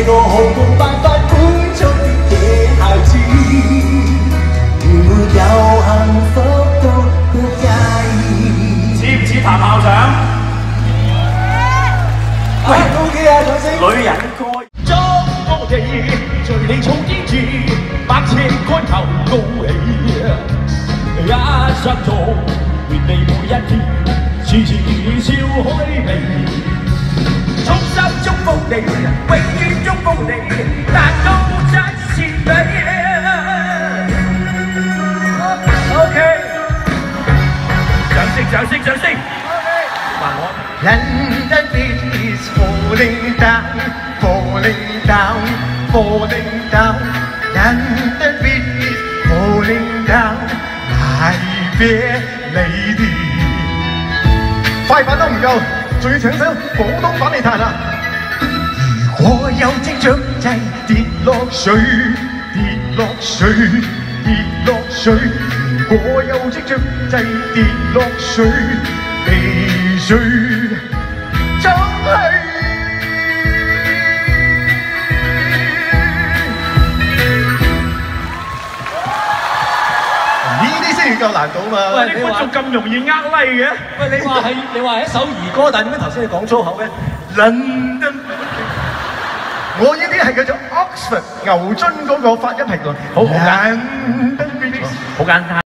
這個毫無辦法滿足的野孩子，如沒有幸福都不介意。似唔似譚校長？喂 ，OK 啊，掌聲！女人歌。將我哋隨你衝天柱，百尺竿頭高起，一生中願你每一天，時時笑開眉。 衷心祝福你，永遠祝福你，但都真是你。OK， 掌聲，掌聲，掌聲。還我。London is falling down, falling down, falling down. London is falling down, my fair lady。快板都唔夠。 仲要唱首廣東版嚟彈啊！如果有隻雀仔跌落水，跌落水，跌落水。如果有隻雀仔跌落水，被水沖去。呢啲先夠難度嘛！喂，你觀眾咁容易呃 like 嘅？喂，你話係一首兒歌，但係點解頭先你講粗口嘅 ？London， 我呢啲係叫做 Oxford 牛津嗰個發音評論，好簡單。